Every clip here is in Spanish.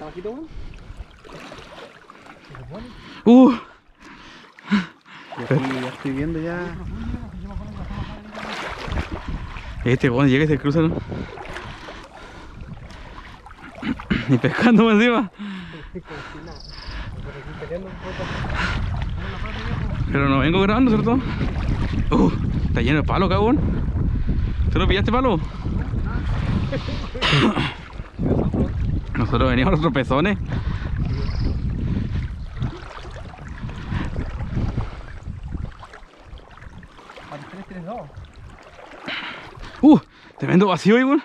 ¿Está bajito, weón? Ya estoy viendo ya. Este weón llega y se cruza, ¿no? Ni pescando más encima. Pero no vengo grabando, ¿cierto? Está lleno de palo, cabrón. ¿Tú no pillaste palo? Nosotros veníamos los tropezones. Tremendo vacío ahí, weón.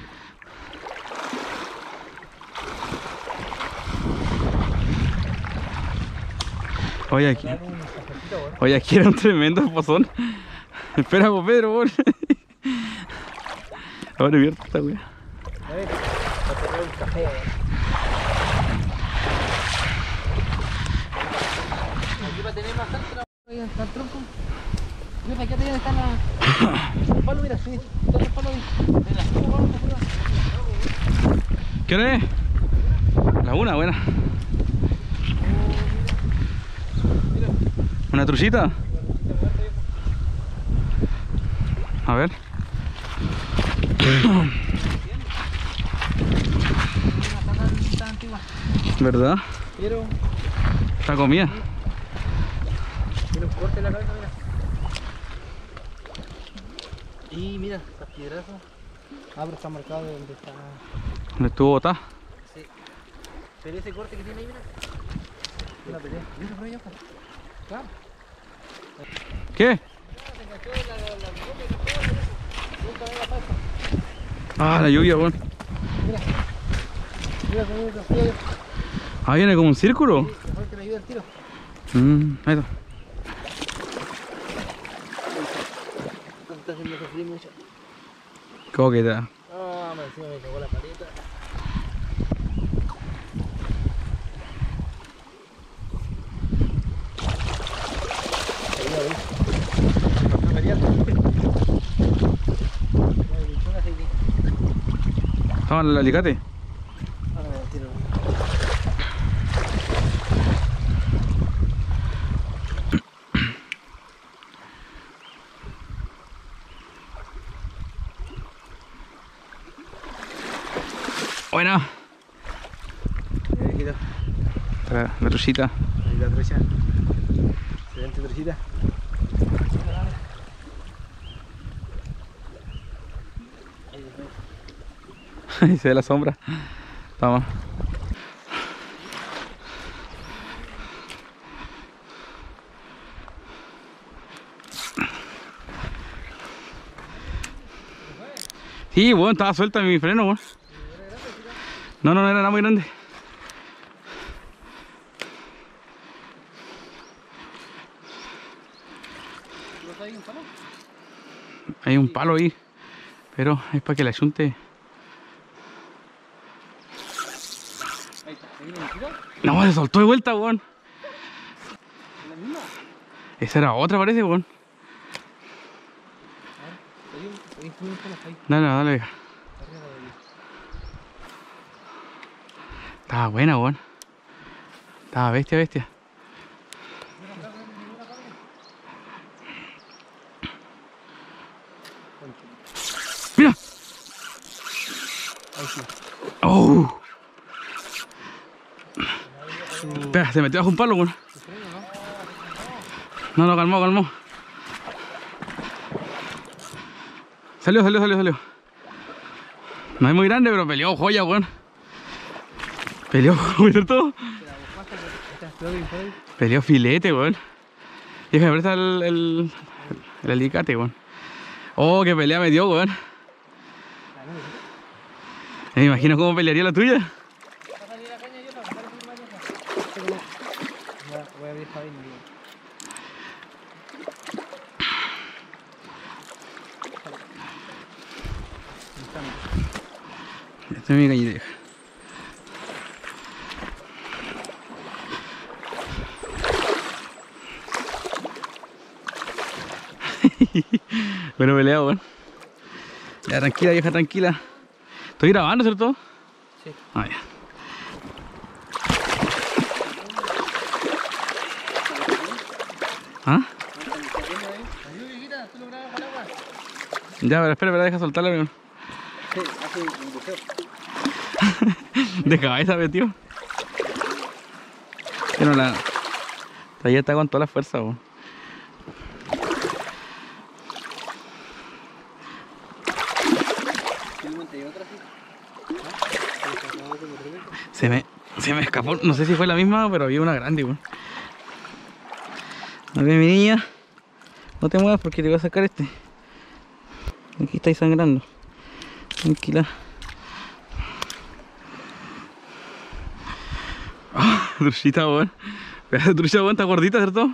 Oye, aquí era un tremendo pozón. Espera, pues, Pedro, weón. Ahora abierto esta weá. Aquí para tener más alto, voy a estar tronco. Mira, aquí atrás está el palo, mira, sí. Está el palo ahí. ¿Qué hora es? La una, buena. ¿Una truchita? A ver. ¿Verdad? Pero Está comida. tiene un corte en la cabeza, mira. Y mira, estas piedrazas. Ah, pero está marcado de donde está. ¿Dónde estuvo botada? Sí. Pero ese corte que tiene ahí, mira. Una pelea. Mira por ahí abajo. Claro. ¿Qué? Ah, la lluvia, weón. Mira. Mira cómo viene el río. Ah, viene como un círculo. Sí, mejor que me ayude al tiro. Ahí está. Está haciendo sufrir mucho. ¿Cómo que está? Ah, me encima me cagó la paleta. Estaba en el alicate. Ahora me tiro. Buena. Quita. La truchita. Ahí la trucha. Excelente truchita. Ahí se ve la sombra. Vamos. Sí, bueno, estaba suelta mi freno, bueno. No, no era nada muy grande. Hay un palo ahí, pero es para que la ayunte. No, se soltó de vuelta, weón. Esa era otra, parece, weón. Dale, dale. Estaba buena, weón. Estaba bestia, bestia. ¡Mira! ¡Oh! Espera, se metió bajo un palo, weón. No, no, calmó, calmó. Salió. No es muy grande, pero peleó joya, weón. Peleó, ¿cierto? Peleó filete, weón. Y me presta el alicate, weón. Oh, qué pelea me dio, weón. Me imagino cómo pelearía la tuya. Voy a abrir para ahí. Esta es mi cañiteja. Bueno, peleado, weón. Ya, tranquila, vieja, tranquila. Estoy grabando, ¿cierto? Sí. Ah, ya. ¿Ah? Ayuda, viejita, tú lo grabas con agua. Ya, pero espera, deja soltarla, amigo. Sí, hace un buceo. De cabeza, tío. Pero la... Todavía está con toda la fuerza, weón. Se me escapó, no sé si fue la misma, pero había una grande, weón. A ver, mi niña, no te muevas porque te voy a sacar este. Aquí estáis sangrando. Tranquila. Ah, truchita, weón. Esa trucha, weón, está gordita, ¿cierto?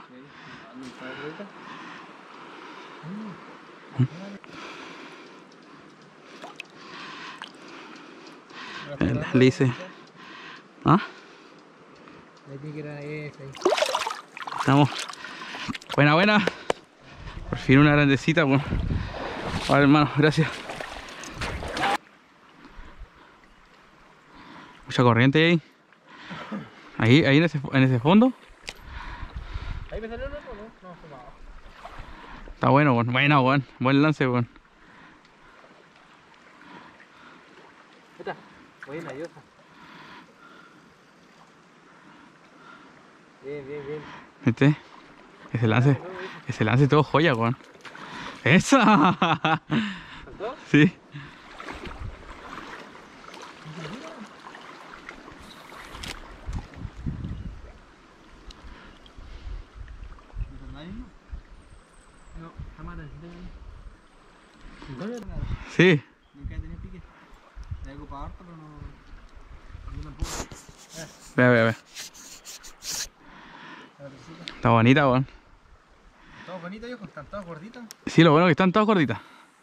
Le hice. ¿Ah? Estamos. Buena, buena. Por fin una grandecita, weón. Vale, hermano, gracias. Mucha corriente ahí. Ahí en ese fondo. ¿Ahí me salió el otro? No, no, fumado. Está bueno, weón. Bueno, weón. Buen lance, weón. Está, buena, diosa. Bien, bien, bien. ¿Viste? Ese lance todo joya, weón. ¡Esa! ¿Saltó? Sí. No, jamás Sí. nunca he tenido pique. Le he ocupado harto, pero no. Yo tampoco. Ve. Está bonita, weón. Todos bonitos, viejo, están todos gorditos. Sí, lo bueno es que están todas gorditas.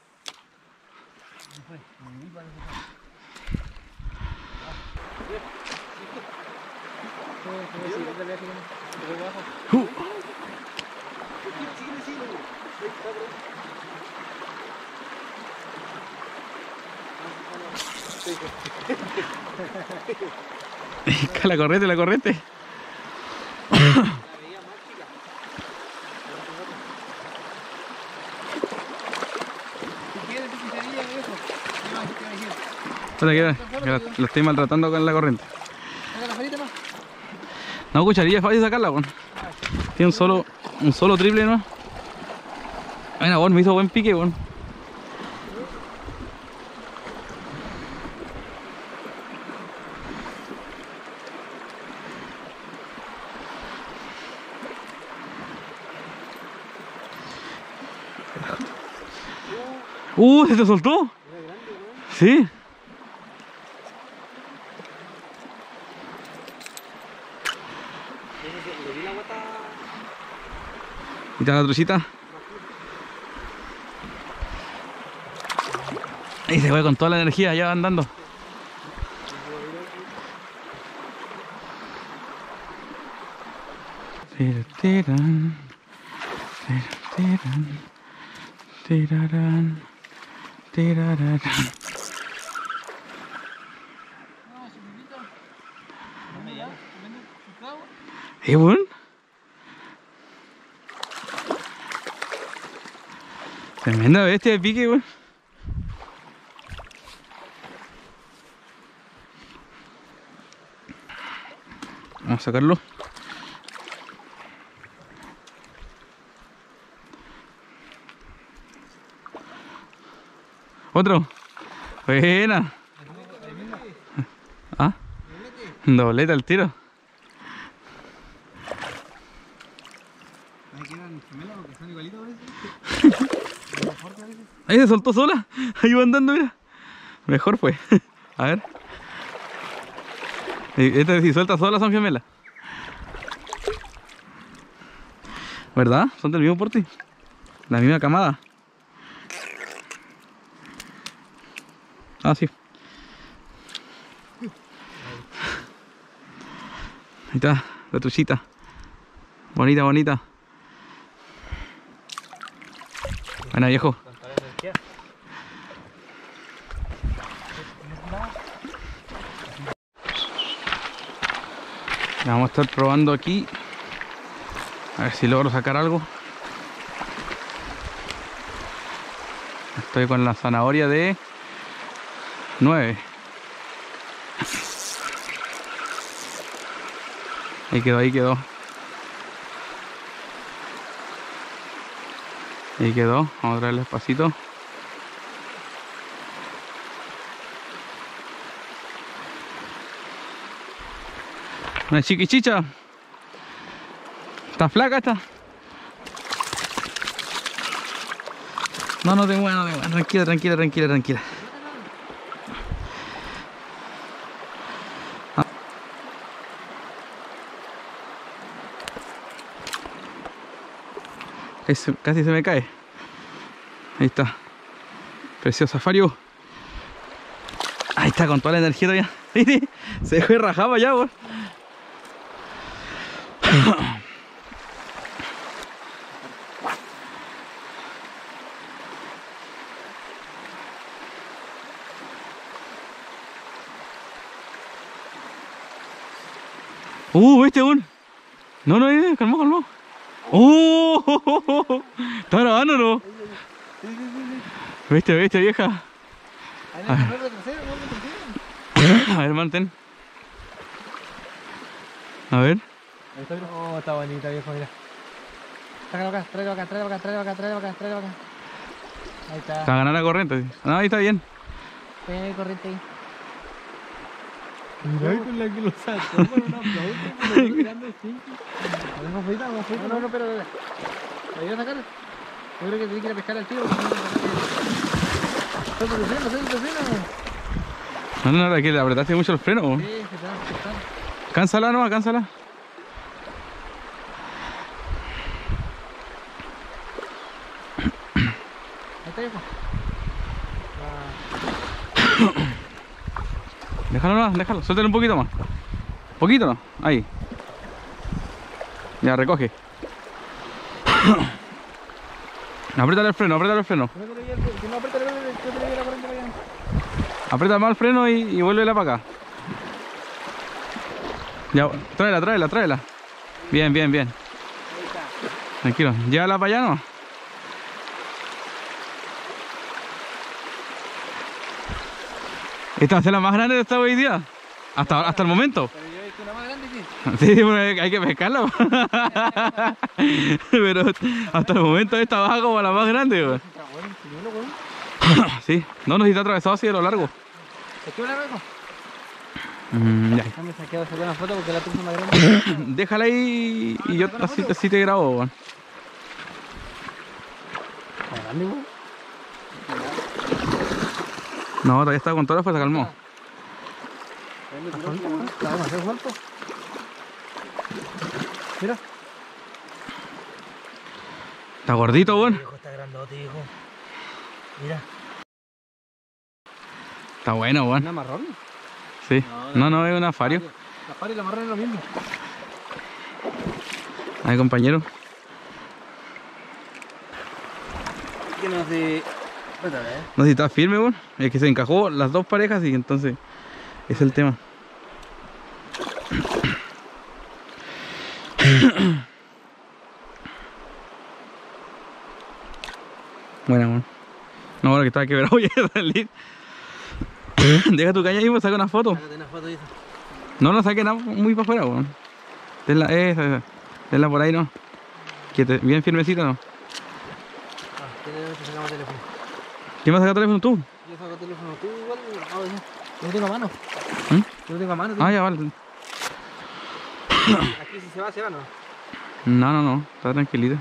La corriente, la corriente. Espera, que la estoy maltratando con la corriente. No, cucharilla es fácil sacarla, weón. Tiene un solo triple, ¿no? Bueno, weón, me hizo buen pique, weón. ¿Se te soltó? Sí. ¿Y está la truchita? Ahí se fue con toda la energía, ya va andando. Tirarán, tirarán, tirarán. Weón. Tremenda bestia de pique, weón. Vamos a sacarlo. Otro. Buena. ¿Ah? Doblete al tiro. Ahí se soltó sola. Ahí va andando, mira. Mejor fue. A ver. Esta si suelta sola son gemelas. ¿Verdad? Son del mismo porte. La misma camada. Ah, sí. Ahí está, la truchita. Bonita, bonita. Buena, viejo. Vamos a estar probando aquí. A ver si logro sacar algo. Estoy con la zanahoria de 9. Ahí quedó, ahí quedó. Ahí quedó. Vamos a traerle despacito. Una chiquichicha. ¿Está flaca esta? No, no te muevas, no te muevas. Tranquila, tranquila, tranquila, tranquila. Casi se me cae. Ahí está. Preciosa Fario. Ahí está, con toda la energía todavía. Se dejó rajado ya, weón. ¿Viste un? No, calmó, calmó. ¿Está grabando o no? ¿Viste, vieja? A ver, mantén. A ver. Oh, está bonita, viejo, mira. Sácalo acá, tráelo acá, tráelo acá, tráelo acá, tráelo acá, tráelo acá. Ahí está. Está ganando la corriente. No, ahí está bien. Hay corriente ahí. Mira con la que lo sacó, con una flauta, pero mirando así. Vamos frita, vamos frita. No, pero... ¿Me ayudas a sacar? Yo creo que tenés que ir a pescar al tiro. Estoy por el freno, No, es que le apretaste mucho el freno. Sí, se te va a afectar. Cánsala, no, cánsala. Ahí está, viejo. Déjalo, suéltale un poquito más. Poquito no, ahí. Ya, recoge. Apriétale el freno, apriétale el freno. Si no aprieta, yo te le doy la corriente para allá. Aprieta más el freno y vuélvela para acá. Ya, tráela. Bien. Tranquilo, llévala para allá, ¿no? Esta va a ser la más grande de esta hoy día. Hasta el momento. Pero yo he visto una más grande, sí. Sí, bueno, hay que pescarla. Pero hasta el momento esta baja como la más grande, güey. Está bueno, señuelo, güey. Sí, no nos está atravesado así de lo largo. ¿Es que una largo? Ya. Ya me saqué una foto porque la puse más grande. Déjala ahí y yo así te grabo, güey. ¿Más grande, güey? No, todavía está con toda la fuerza, calmó. Está demasiado suelto. Mira. Está gordito, güey. Hijo, está grandote, hijo. Mira. Está bueno, güey. ¿Una marrón? Sí. No, es una Fario. La Fario y la marrón es lo mismo. Ahí, compañero. Que no sé... No sé si está firme, güey. Es que se encajó las dos parejas y entonces es el tema. Buena, güey. No, ahora que estaba quebrado voy a salir. Deja tu caña ahí, pues saca una foto. Sácate una foto, dice. No saque nada muy para afuera, güey. Esa. Tenla por ahí, ¿no? Bien firmecita, ¿no? Sacamos teléfono. ¿Quién va a sacar teléfono tú? Yo saco teléfono, tú igual. Yo no tengo a mano. ¿Mm? Yo no tengo a mano. Ah, ya, vale. Aquí si se va, ¿no? No. Está tranquilita.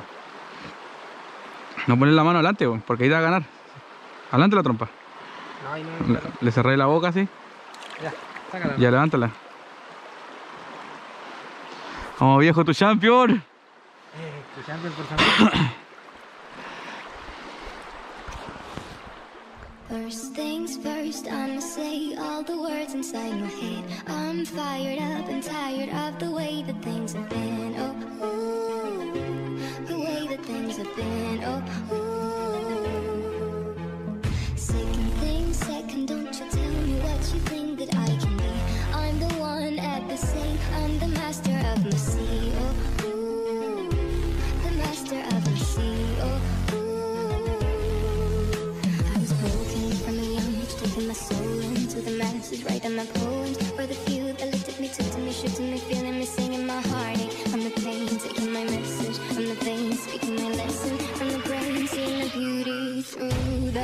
No pones la mano adelante, güey, porque ahí te va a ganar. Adelante la trompa. No, ahí no. Le cerré la boca así. Ya, sácala. Ya, levántala. Vamos, viejo, tu champion. Tu champion por favor. First things first, I'ma say all the words inside my head. I'm fired up and tired of the way that things have been. Oh, ooh, the way that things have been. Oh, ooh. Second thing second, don't you tell me what you think that I can be. I'm the one at the sea, I'm the master of my sea. Oh, ooh, the master of my sea. Oh, ooh. I was the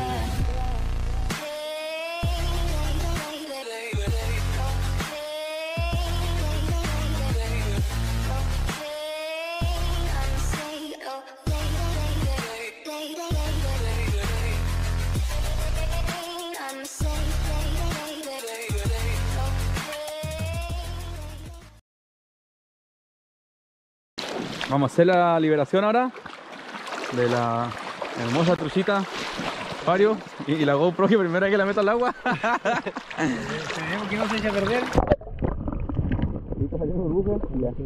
Vamos a hacer la liberación ahora de la hermosa truchita Fario y la GoPro que primera vez que la meto al agua. Esperemos que no se eche a perder. Ahorita saliendo burbujas y ya.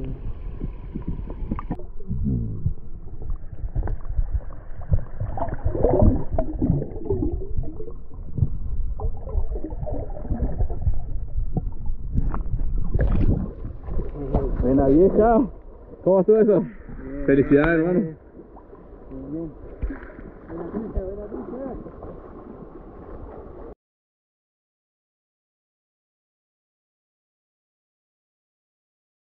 Buena vieja. ¿Cómo estuvo eso? Felicidades, hermano. Bien.